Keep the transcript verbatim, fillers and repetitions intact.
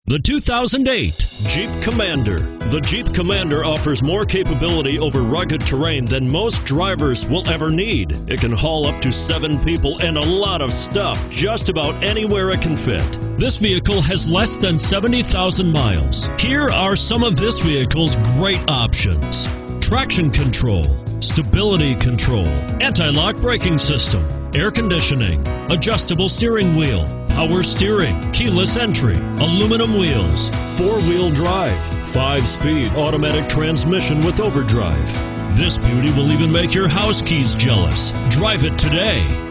The two thousand eight Jeep Commander. The Jeep Commander offers more capability over rugged terrain than most drivers will ever need. It can haul up to seven people and a lot of stuff just about anywhere it can fit. This vehicle has less than seventy thousand miles. Here are some of this vehicle's great options: traction control, stability control, anti-lock braking system, air conditioning, adjustable steering wheel, power steering, keyless entry, aluminum wheels, four-wheel drive, five-speed automatic transmission with overdrive. This beauty will even make your house keys jealous. Drive it today.